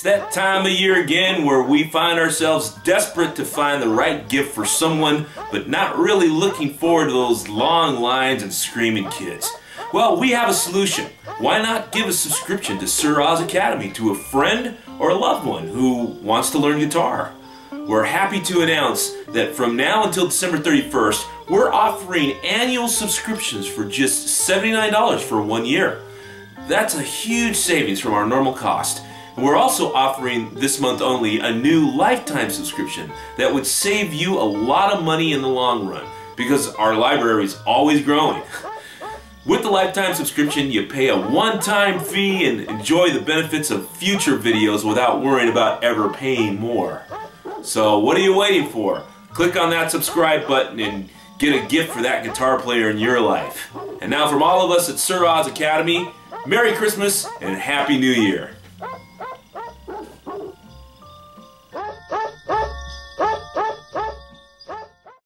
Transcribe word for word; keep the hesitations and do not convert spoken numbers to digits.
that time of year again where we find ourselves desperate to find the right gift for someone, but not really looking forward to those long lines and screaming kids. Well, we have a solution. Why not give a subscription to Sir Oz Academy to a friend or a loved one who wants to learn guitar? We're happy to announce that from now until December thirty-first, we're offering annual subscriptions for just seventy-nine dollars for one year. That's a huge savings from our normal cost. And we're also offering this month only a new lifetime subscription that would save you a lot of money in the long run because our library is always growing. With the lifetime subscription, you pay a one-time fee and enjoy the benefits of future videos without worrying about ever paying more. So what are you waiting for? Click on that subscribe button and get a gift for that guitar player in your life. And now from all of us at Sir Oz Academy, Merry Christmas and Happy New Year.